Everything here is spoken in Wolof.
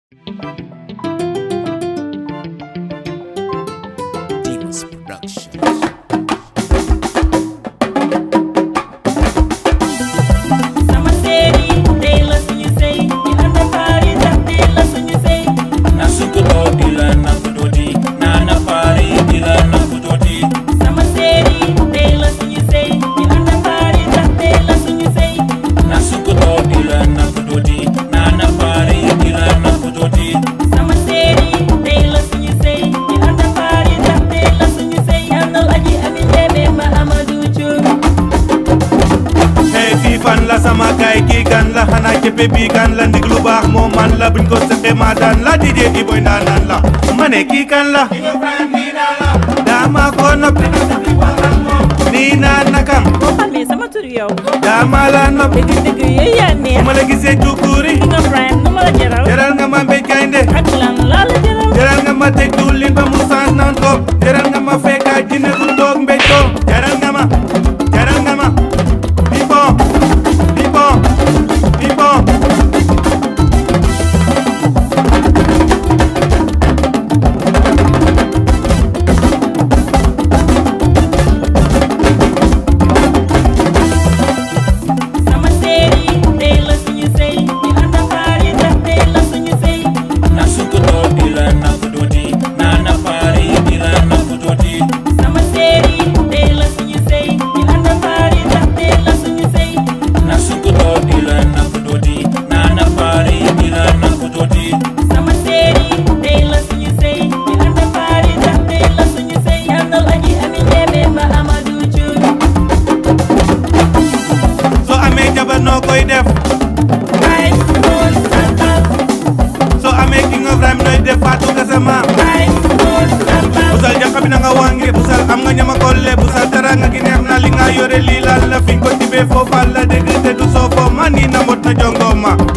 Demons Productions. Sama séeri tey la suñu sey ñu ànd ak Paris tax tey la suñu sey. Na sukuto ila na kudoti na na pari ila na kudoti. Sama séeri tey la suñu sey ñu ànd ak Paris tax tey la suñu sey. Na sukuto ila na kudoti na na pari ila na kudoti. Sama séeri tey la suñu sey ñu ànd ak Paris tax tey la suñu sey. Àndal aji ami Ndémé ma Amadou Thioub. hey fii fan la sama gaay kii gan la xanaa cëppe bii gan la ndig lu baax moo man la buñ ko sëqee maa daan la DJ Iboy ndaanaan la ma ne kii kan la dama ko noppi nii naa nakam boo xamee sama tur yow. dama la noppi dëgg yooyu yaa neex. ma la gisee cukkuuri ki nga Brian nu ma la jaral. jaral nga ma mbéj gaynde ak lan laa la jaral. jaral nga ma teg diwlin ba mu sans naan ko jaral nga ma fekkaay jinne bu toog mbéj ko jaral nga ma bi bon Sama séeri tey la suñu sey ñu ànd ak Paris tax tey la suñu sey. Na sukuto ila na kudoti na na pari ila na kudoti. Sama séeri tey la suñu sey ñu ànd ak Paris tax tey la suñu sey. Na sukuto ila na kudoti na na pari ila na kudoti. Sama séeri tey la suñu sey ñu ànd ak Paris tax tey la suñu sey. Àndal aji ami Ndémé ma Amadou Thioub. soo amee jabar noo koy def Ay mool santal. soo amee King of Rhyme nooy def Fatou Gassama Ay mool santal. busal jaxa bi na nga wange busal am nga ñama kolle busal dara nga gi neex na li nga yore lii laal la fi nga ko tibee foofal la dégg te du soo foo ma nii na mot na jongoma